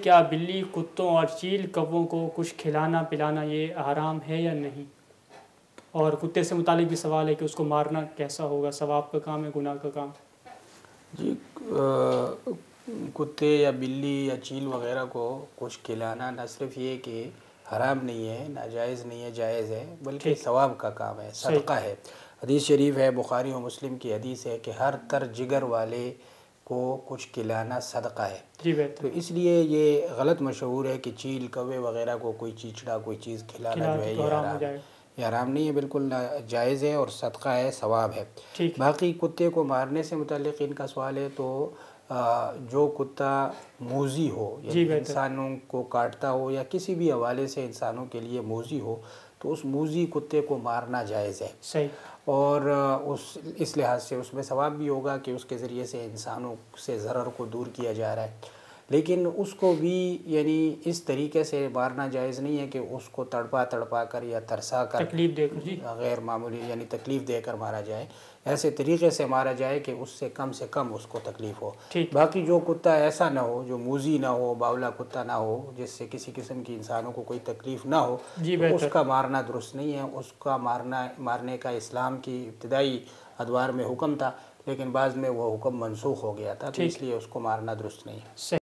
کیا بلی، کتوں اور چیل کووں کو کچھ کھلانا پلانا یہ حرام ہے یا نہیں؟ اور کتے سے متعلق بھی سوال ہے کہ اس کو مارنا کیسا ہوگا، ثواب کا کام ہے گناہ کا کام؟ جی، کتے یا بلی یا چیل وغیرہ کو کچھ کھلانا نہ صرف یہ کہ حرام نہیں ہے، ناجائز نہیں ہے، جائز ہے، بلکہ ثواب کا کام ہے، صدقہ ہے۔ حدیث شریف ہے، بخاری و مسلم کی حدیث ہے کہ ہر تر جگر والے کو کچھ کھلانا صدقہ ہے۔ جی بہتر۔ تو اس لیے یہ غلط مشہور ہے کہ چیل، کوے وغیرہ کو کوئی چیچڑا، کوئی چیز کھلانا جو ہے یہ حرام ہے۔ یہ حرام نہیں ہے، بالکل جائز ہے اور صدقہ ہے، ثواب ہے۔ باقی کتے کو مارنے سے متعلق ان کا سوال ہے تو جو کتا موذی ہو، یعنی انسانوں کو کاٹتا ہو یا کسی بھی حوالے سے انسانوں کے لیے موذی ہو، تو اس موذی کتے کو مارنا جائز ہے۔ صحیح۔ اور اس لحاظ سے اس میں ثواب بھی ہوگا کہ اس کے ذریعے سے انسانوں سے ضرر کو دور کیا جا رہا ہے، لیکن اس کو بھی یعنی اس طریقے سے مارنا جائز نہیں ہے کہ اس کو تڑپا کر یا ترسا کر، تکلیف دے کر، غیر معمولی یعنی تکلیف دے کر مارا جائے۔ ایسے طریقے سے مارا جائے کہ اس سے کم اس کو تکلیف ہو۔ باقی جو کتا ایسا نہ ہو، جو موذی نہ ہو، باولا کتا نہ ہو، جس سے کسی قسم کی انسانوں کو کوئی تکلیف نہ ہو، تو اس کا مارنا درست نہیں ہے۔ اس کا مارنے کا اسلام کی ابتدائی ادوار میں حکم تھا، لیکن بعد میں وہ حکم منسوخ ہو گیا تھا، تو اس لیے اس کو مارنا درست نہیں ہے۔